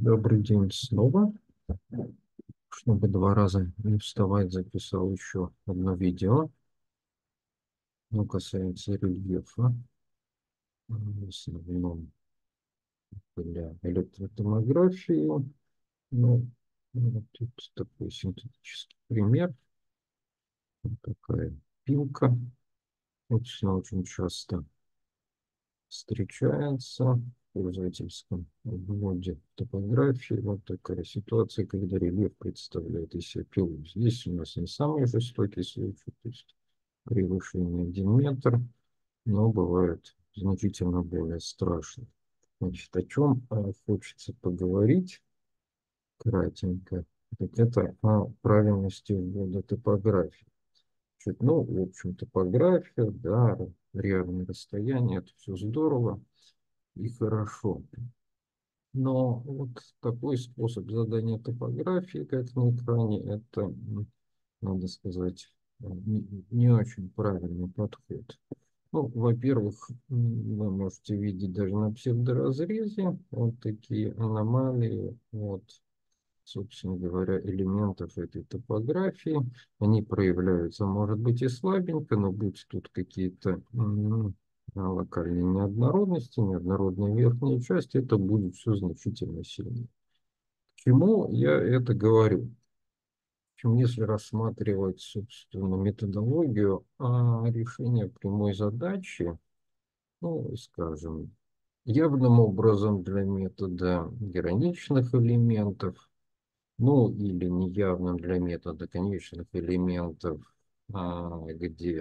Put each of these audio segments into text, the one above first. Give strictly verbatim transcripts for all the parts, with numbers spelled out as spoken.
Добрый день снова. Чтобы два раза не вставать, записал еще одно видео. Ну, касается рельефа. В основном для электротомографии. Ну, вот тут такой синтетический пример. Вот такая пилка. Очень, очень часто встречается в пользовательском блоге топографии. Вот такая ситуация, когда рельеф представляет из себя пилу. Здесь у нас не самый жестокий случай, то есть превышение один метр, но бывает значительно более страшно. Значит, о чем э, хочется поговорить кратенько, так это о правильности ввода топографии. Значит, ну, в общем, топография, да, реальные расстояния, это все здорово и хорошо. Но вот такой способ задания топографии, как на экране, это, м, надо сказать, э, не, не очень правильный подход. Ну, во-первых, м, вы можете видеть даже на псевдоразрезе вот такие аномалии, вот, собственно говоря, элементов этой топографии. Они проявляются, может быть, и слабенько, но будь тут какие-то м, а, локальные неоднородности, неоднородные верхние части, это будет все значительно сильнее. К чему я это говорю? В общем, если рассматривать, собственно, методологию а, решения прямой задачи, ну, скажем, явным образом для метода граничных элементов, ну, или неявным для метода конечных элементов, а, где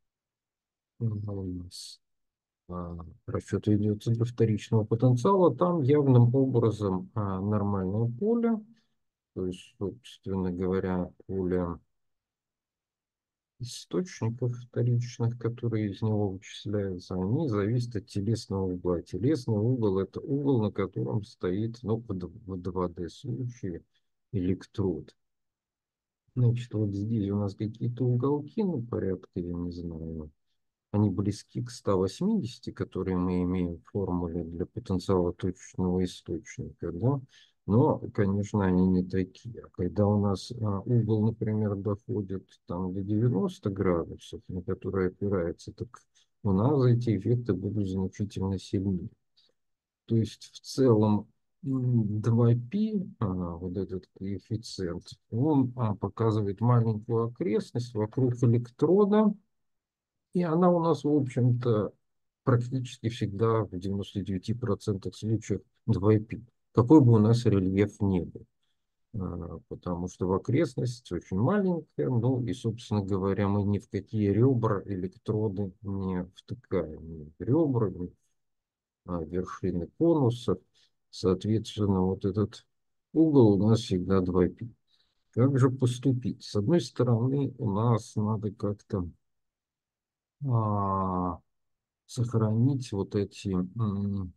у нас а, расчет ведется для вторичного потенциала, там явным образом а, нормальное поле, то есть, собственно говоря, поле источников вторичных, которые из него вычисляются, они зависят от телесного угла. Телесный угол – это угол, на котором стоит, ну, в два дэ случае электрод. Значит, вот здесь у нас какие-то уголки, ну, порядка, я не знаю, они близки к ста восьмидесяти, которые мы имеем в формуле для потенциала точечного источника, да? Но, конечно, они не такие. А когда у нас а, угол, например, доходит там до девяноста градусов, на который опирается, так у нас эти эффекты будут значительно сильнее. То есть в целом м, два пи, а, вот этот коэффициент, он а, показывает маленькую окрестность вокруг электрода, и она у нас, в общем-то, практически всегда в девяноста девяти процентах случаев два пи. Какой бы у нас рельеф ни был. А, Потому что в окрестность очень маленькая, ну и, собственно говоря, мы ни в какие ребра электроды не втыкаем. Ни в ребра, ни в а, вершины конусов. Соответственно, вот этот угол у нас всегда два пи. Как же поступить? С одной стороны, у нас надо как-то а, сохранить вот эти м,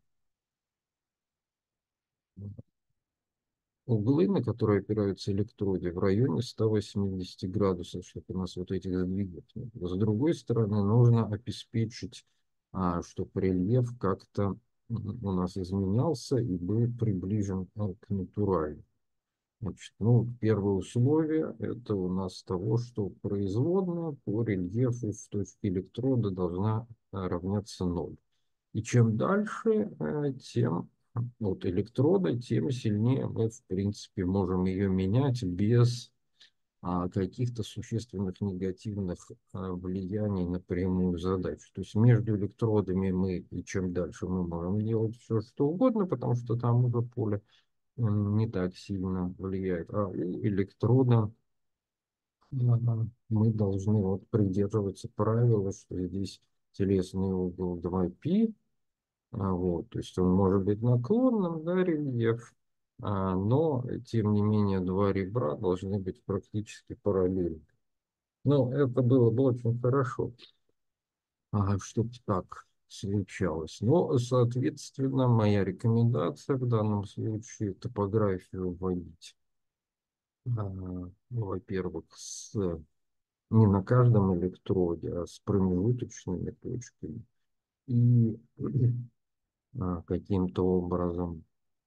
углы, на которые опираются электроды, в районе ста восьмидесяти градусов, чтобы у нас вот этих сдвигов не было. С другой стороны, нужно обеспечить, а, чтобы рельеф как-то м, у нас изменялся и был приближен а, к натуральному. Значит, ну, первое условие – это у нас того, что производная по рельефу в точке электрода должна а, равняться ноль. И чем дальше, э, тем от электрода, тем сильнее мы, в принципе, можем ее менять без а, каких-то существенных негативных а, влияний на прямую задачу. То есть между электродами мы, и чем дальше мы можем делать все, что угодно, потому что там уже поле м, не так сильно влияет. А у электрода а, мы должны вот придерживаться правила, что здесь телесный угол два пи, а, вот, то есть он может быть наклонным, да, рельеф, а, но тем не менее два ребра должны быть практически параллельны. Ну, это было бы очень хорошо, ага, чтобы так случалось. Но, соответственно, моя рекомендация в данном случае топографию вводить, а, ну, во-первых, с, не на каждом электроде, а с промежуточными точками и а, каким-то образом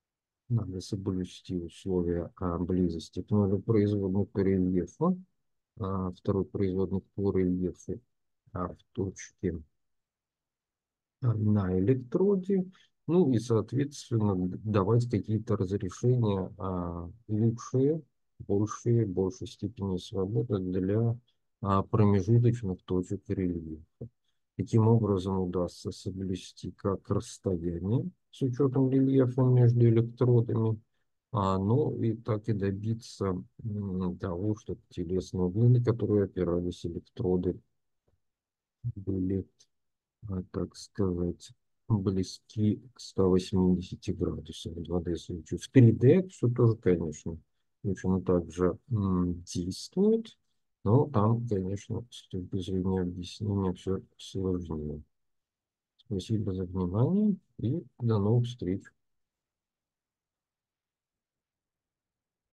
Надо соблюсти условия а, близости к нулю производных по рельефу. А, второй производных по рельефу а, в точке а, на электроде. Ну и, соответственно, д- давать какие-то разрешения а, лучшие, большие, большей степени свободы для а, промежуточных точек рельефа. Таким образом удастся соблюсти как расстояние с учетом рельефа между электродами, а, ну и так и добиться м, того, чтобы телесные углы, на которые опирались электроды, были, а, так сказать, близки к ста восьмидесяти градусам. два дэ случае. В три дэ все тоже, конечно, точно так же м, действует, но там, конечно, с точки зрения объяснения все сложнее. Спасибо за внимание и до новых встреч.